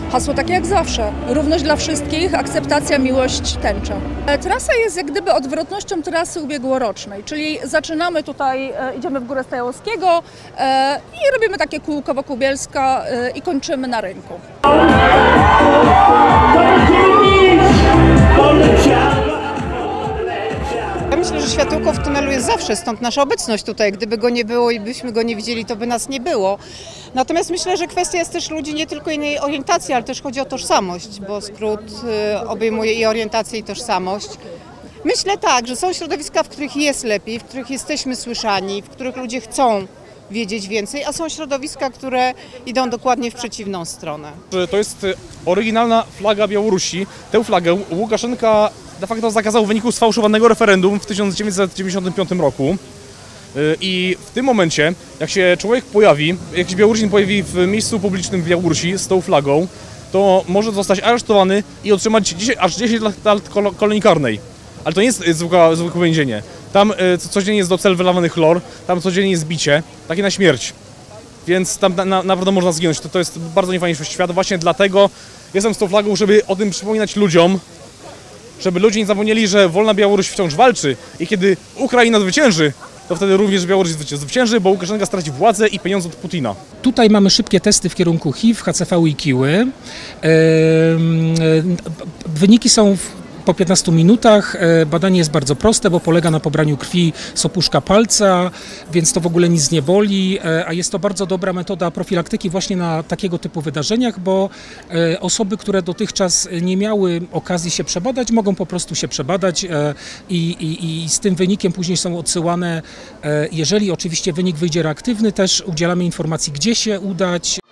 Hasło takie jak zawsze. Równość dla wszystkich, akceptacja, miłość, tęcza. Trasa jest jak gdyby odwrotnością trasy ubiegłorocznej, czyli zaczynamy tutaj, idziemy w Górę Stajowskiego i robimy takie kółko wokół Bielska i kończymy na rynku. Ja myślę, że światełko w tunelu jest zawsze, stąd nasza obecność tutaj. Gdyby go nie było i byśmy go nie widzieli, to by nas nie było. Natomiast myślę, że kwestia jest też ludzi nie tylko innej orientacji, ale też chodzi o tożsamość, bo skrót obejmuje i orientację, i tożsamość. Myślę tak, że są środowiska, w których jest lepiej, w których jesteśmy słyszani, w których ludzie chcą wiedzieć więcej, a są środowiska, które idą dokładnie w przeciwną stronę. To jest oryginalna flaga Białorusi. Tę flagę Łukaszenka de facto zakazał w wyniku sfałszowanego referendum w 1995 roku. I w tym momencie, jak się człowiek pojawi, jakiś Białorusin pojawi w miejscu publicznym w Białorusi z tą flagą, to może zostać aresztowany i otrzymać aż 10 lat kolonii karnej. Ale to nie jest zwykłe więzienie. Tam codziennie jest do cel wylewany chlor, tam codziennie jest bicie, takie na śmierć. Więc tam naprawdę można zginąć. To jest bardzo niefajny świat. Właśnie dlatego jestem z tą flagą, żeby o tym przypominać ludziom, żeby ludzie nie zapomnieli, że wolna Białoruś wciąż walczy i kiedy Ukraina zwycięży, to wtedy również Białoruś zwycięży, bo Łukaszenka straci władzę i pieniądze od Putina. Tutaj mamy szybkie testy w kierunku HIV, HCV i kiły. Wyniki są po 15 minutach. Badanie jest bardzo proste, bo polega na pobraniu krwi z opuszka palca, więc to w ogóle nic nie boli, a jest to bardzo dobra metoda profilaktyki właśnie na takiego typu wydarzeniach, bo osoby, które dotychczas nie miały okazji się przebadać, mogą po prostu się przebadać i z tym wynikiem później są odsyłane, jeżeli oczywiście wynik wyjdzie reaktywny, też udzielamy informacji, gdzie się udać.